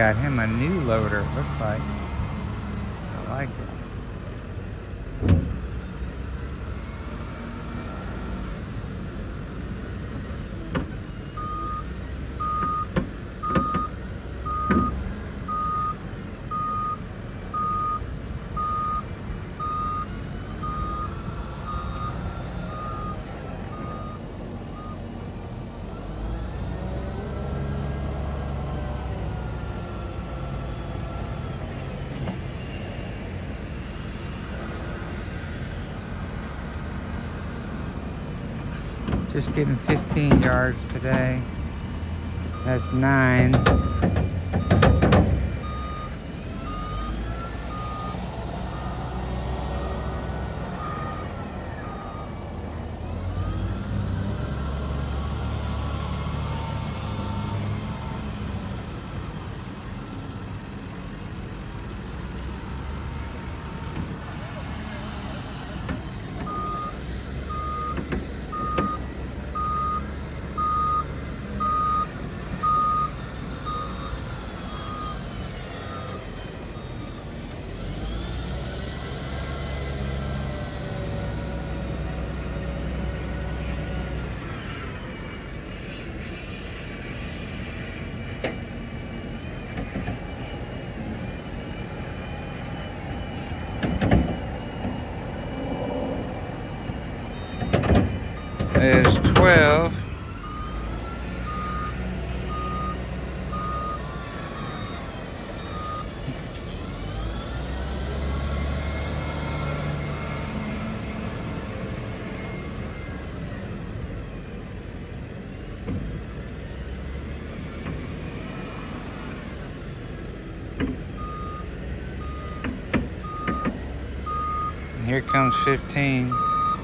got him a new loader, it looks like. I like it. Just getting 15 yards today. That's 9. There's 12. And here comes 15.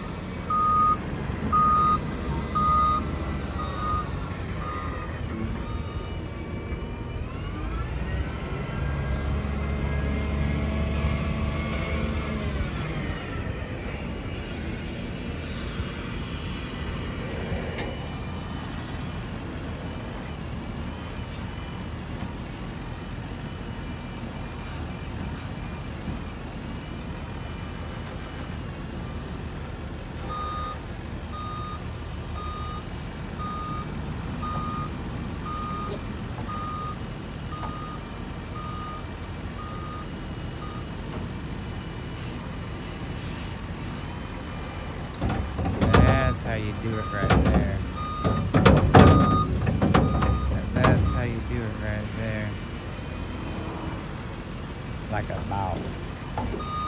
How you do it right there. That's how you do it right there. Like a boss.